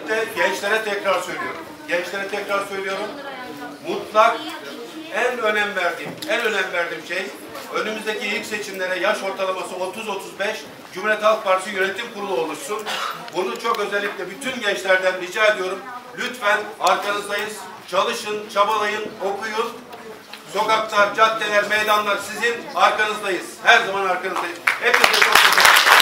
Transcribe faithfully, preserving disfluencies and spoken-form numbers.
özellikle gençlere tekrar söylüyorum. Gençlere tekrar söylüyorum. Mutlak en önem verdiğim, en önem verdiğim şey önümüzdeki ilk seçimlere yaş ortalaması otuz otuz beş Cumhuriyet Halk Partisi Yönetim Kurulu oluşsun. Bunu çok özellikle bütün gençlerden rica ediyorum. Lütfen arkanızdayız. Çalışın, çabalayın, okuyun. Sokaklar, caddeler, meydanlar sizin arkanızdayız. Her zaman arkanızdayız. Hepinize çok teşekkür ederim.